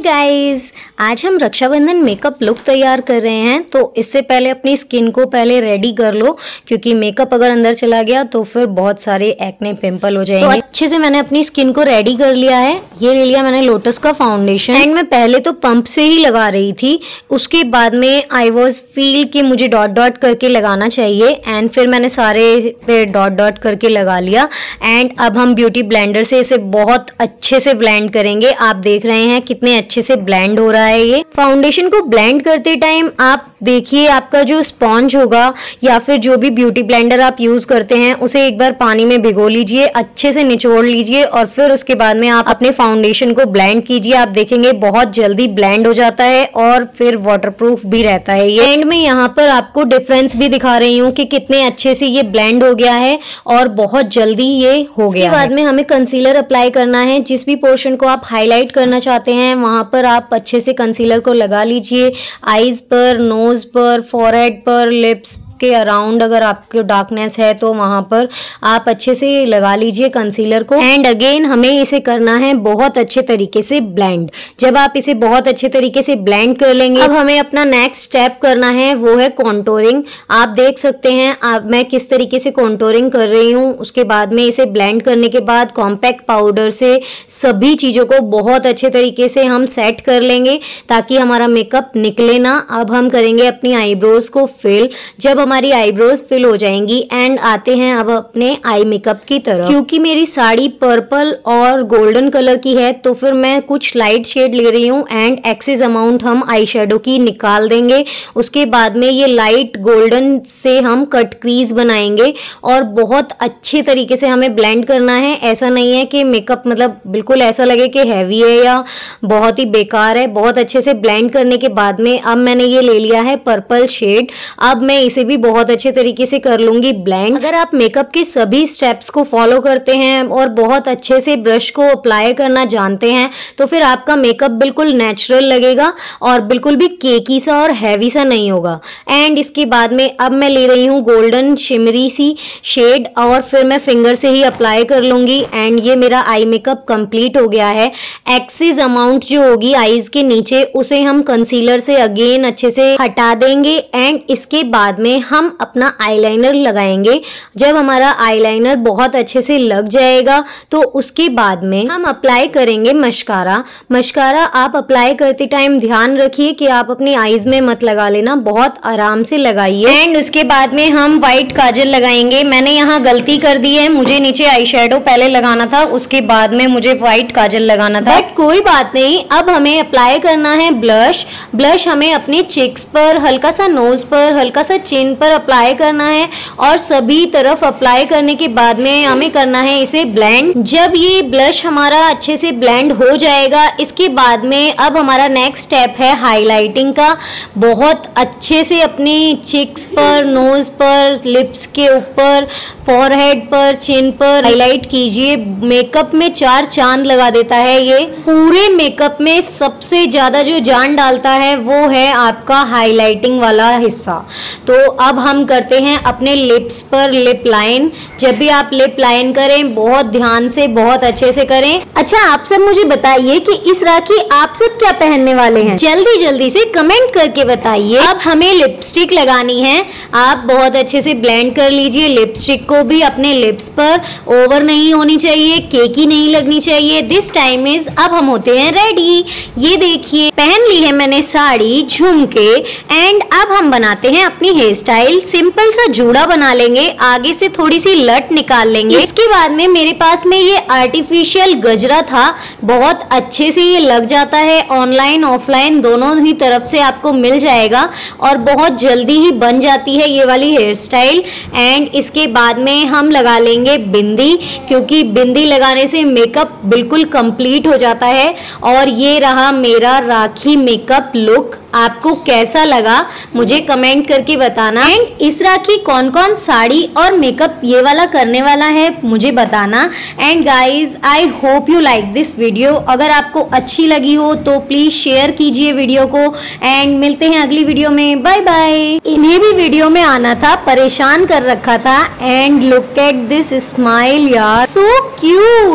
Guys, आज हम Rakshabandhan makeup look तैयार कर रहे हैं। तो इससे पहले अपनी स्किन को पहले रेडी कर लो, क्योंकि मेकअप अगर अंदर चला गया तो फिर बहुत सारे एक्ने पिंपल हो जाएंगे। तो अच्छे से मैंने अपनी स्किन को रेडी कर लिया है। ये ले लिया मैंने लोटस का फाउंडेशन एंड मैं पहले तो पंप से ही लगा रही थी। उसके बाद में आई वॉज फील कि मुझे डॉट डॉट करके लगाना चाहिए एंड फिर मैंने सारे पे डॉट डॉट करके लगा लिया। एंड अब हम ब्यूटी ब्लेंडर से इसे बहुत अच्छे से ब्लेंड करेंगे। आप देख रहे हैं कितने अच्छे से ब्लेंड हो रहा है। ये फाउंडेशन को ब्लेंड करते टाइम आप देखिए, आपका जो स्पॉन्ज होगा या फिर जो भी ब्यूटी ब्लेंडर आप यूज करते हैं उसे एक बार पानी में भिगो लीजिए, अच्छे से निचोड़ लीजिए और फिर उसके बाद में आप अपने फाउंडेशन को ब्लेंड कीजिए। आप देखेंगे बहुत जल्दी ब्लेंड हो जाता है और फिर वाटरप्रूफ भी रहता है ये। एंड में यहाँ पर आपको डिफरेंस भी दिखा रही हूँ कि कितने अच्छे से ये ब्लेंड हो गया है और बहुत जल्दी ये हो गया। बाद में हमें कंसीलर अप्लाई करना है। जिस भी पोर्शन को आप हाईलाइट करना चाहते हैं वहां पर आप अच्छे से कंसीलर को लगा लीजिए। आईज पर, नोज पर, फोरहेड पर, लिप्स के अराउंड अगर आपको डार्कनेस है तो वहां पर आप अच्छे से लगा लीजिए कंसीलर को। एंड अगेन हमें इसे करना है बहुत अच्छे तरीके से ब्लेंड। जब आप इसे बहुत अच्छे तरीके से ब्लेंड कर लेंगे, अब हमें अपना नेक्स्ट स्टेप करना है, वो है कॉन्टोरिंग। आप देख सकते हैं मैं किस तरीके से कॉन्टोरिंग कर रही हूँ। उसके बाद में इसे ब्लेंड करने के बाद कॉम्पैक्ट पाउडर से सभी चीजों को बहुत अच्छे तरीके से हम सेट कर लेंगे ताकि हमारा मेकअप निकले ना। अब हम करेंगे अपनी आईब्रोज को फिल। जब हमारी आईब्रोज फिल हो जाएंगी एंड आते हैं अब अपने आई मेकअप की तरफ। क्योंकि मेरी साड़ी पर्पल और गोल्डन कलर की है तो फिर मैं कुछ लाइट शेड ले रही हूँ एंड एक्सेस अमाउंट हम आई शेडो की निकाल देंगे। उसके बाद में ये लाइट गोल्डन से हम कट क्रीज बनाएंगे और बहुत अच्छे तरीके से हमें ब्लेंड करना है। ऐसा नहीं है कि मेकअप मतलब बिल्कुल ऐसा लगे कि हैवी है या बहुत ही बेकार है। बहुत अच्छे से ब्लेंड करने के बाद में अब मैंने ये ले लिया है पर्पल शेड। अब मैं इसे भी बहुत अच्छे तरीके से कर लूंगी ब्लेंड। अगर आप मेकअप के सभी स्टेप्स को फॉलो करते हैं और बहुत अच्छे से ब्रश को अप्लाई करना जानते हैं तो फिर आपका मेकअप बिल्कुल नेचुरल लगेगा और बिल्कुल भी केकी सा और हैवी सा नहीं होगा। एंड इसके बाद में अब मैं ले रही हूँ गोल्डन शिमरी सी शेड और फिर मैं फिंगर से ही अप्लाई कर लूंगी। एंड ये मेरा आई मेकअप कंप्लीट हो गया है। एक्सेस अमाउंट जो होगी आईज के नीचे उसे हम कंसीलर से अगेन अच्छे से हटा देंगे एंड इसके बाद में हम अपना आईलाइनर लगाएंगे। जब हमारा आईलाइनर बहुत अच्छे से लग जाएगा तो उसके बाद में हम अप्लाई करेंगे मस्कारा। मस्कारा आप अप्लाई करते टाइम ध्यान रखिए कि आप अपनी आईज में मत लगा लेना, बहुत आराम से लगाइए। एंड उसके बाद में हम व्हाइट काजल लगाएंगे। मैंने यहाँ गलती कर दी है, मुझे नीचे आई शेडो पहले लगाना था, उसके बाद में मुझे व्हाइट काजल लगाना था, बट कोई बात नहीं। अब हमें अप्लाई करना है ब्लश। ब्लश हमें अपने चिक्स पर, हल्का सा नोज पर, हल्का सा चिन पर अप्लाई करना है और सभी तरफ अप्लाई करने के बाद में हमें करना है इसे ब्लेंड। जब ये ब्लश हमारा अच्छे से ब्लेंड हो जाएगा, इसके बाद में अब हमारा नेक्स्ट स्टेप है हाईलाइटिंग का। बहुत अच्छे से अपनी चिक्स पर, नोज पर, लिप्स के ऊपर, फोरहेड पर, चिन पर हाईलाइट कीजिए। मेकअप में चार चांद लगा देता है ये। पूरे मेकअप में सबसे ज्यादा जो जान डालता है वो है आपका हाईलाइटिंग वाला हिस्सा। तो अब हम करते हैं अपने लिप्स पर लिप लाइन। जब भी आप लिप लाइन करें बहुत ध्यान से, बहुत अच्छे से करें। अच्छा, आप सब मुझे बताइए कि इस राखी आप सब क्या पहनने वाले हैं? जल्दी जल्दी से कमेंट करके बताइए। अब हमें लिपस्टिक लगानी है। आप बहुत अच्छे से ब्लेंड कर लीजिए लिपस्टिक को भी अपने लिप्स पर। ओवर नहीं होनी चाहिए, केकी नहीं लगनी चाहिए। दिस टाइम इज अब हम होते हैं रेडी। ये देखिए पहन ली है मैंने साड़ी, झुमके एंड अब हम बनाते हैं अपनी हेयर स्टाइल। सिंपल सा जूड़ा बना लेंगे, आगे से थोड़ी सी लट निकाल लेंगे। इसके बाद में मेरे पास में ये आर्टिफिशियल गजरा था, बहुत अच्छे से ये लग जाता है। ऑनलाइन ऑफलाइन दोनों ही तरफ से आपको मिल जाएगा और बहुत जल्दी ही बन जाती है ये वाली हेयर स्टाइल। एंड इसके बाद में हम लगा लेंगे बिंदी, क्योंकि बिंदी लगाने से मेकअप बिल्कुल कंप्लीट हो जाता है। और ये रहा मेरा राखी मेकअप लुक। आपको कैसा लगा मुझे कमेंट करके बताना। एंड इस राखी कौन कौन साड़ी और मेकअप ये वाला करने वाला है मुझे बताना। And guys I hope you like this video. अगर आपको अच्छी लगी हो तो प्लीज शेयर कीजिए वीडियो को। एंड मिलते हैं अगली वीडियो में, बाय बाय। इन्हें भी वीडियो में आना था, परेशान कर रखा था। And look at this smile यार, सो क्यूट।